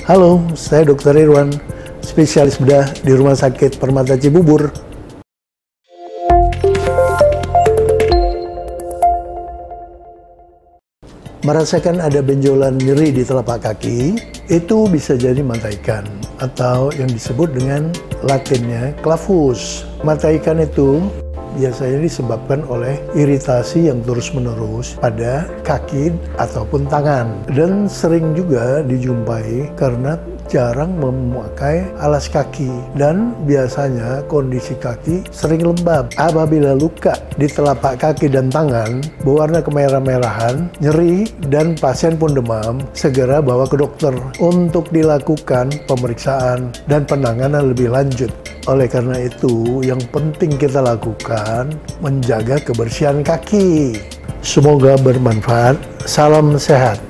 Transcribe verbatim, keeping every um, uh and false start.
Halo, saya dokter Irwan, spesialis bedah di Rumah Sakit Permata Cibubur. Merasakan ada benjolan nyeri di telapak kaki, itu bisa jadi mata ikan atau yang disebut dengan latinnya clavus. Mata ikan itu biasanya disebabkan oleh iritasi yang terus-menerus pada kaki ataupun tangan, dan sering juga dijumpai karena jarang memakai alas kaki, dan biasanya kondisi kaki sering lembab. Apabila luka di telapak kaki dan tangan berwarna kemerah-merahan, nyeri, dan pasien pun demam, segera bawa ke dokter untuk dilakukan pemeriksaan dan penanganan lebih lanjut. Oleh karena itu, yang penting kita lakukan menjaga kebersihan kaki. Semoga bermanfaat. Salam sehat.